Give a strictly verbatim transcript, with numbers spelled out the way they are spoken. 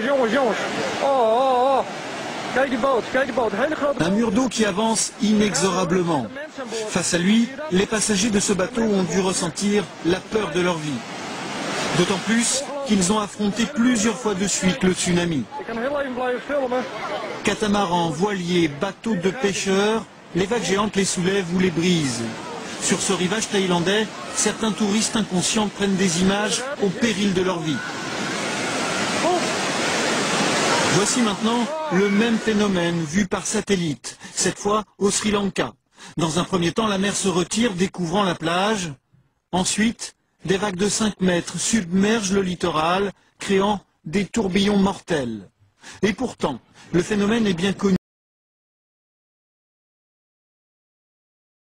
jongens, jongens. Oh, oh, oh. Kijk die boot, kijk die boot. Hele grote Un mur d'eau qui avance inexorablement. Face à lui, les passagers de ce bateau ont dû ressentir la peur de leur vie. D'autant plus qu'ils ont affronté plusieurs fois de suite le tsunami. Ik kan heel even blijven filmen. Catamarans, voiliers, bateaux de pêcheurs, les vagues géantes les soulèvent ou les brisent. Sur ce rivage thaïlandais, certains touristes inconscients prennent des images au péril de leur vie. Voici maintenant le même phénomène vu par satellite, cette fois au Sri Lanka. Dans un premier temps, la mer se retire, découvrant la plage. Ensuite, des vagues de cinq mètres submergent le littoral, créant des tourbillons mortels. Et pourtant, le phénomène est bien connu.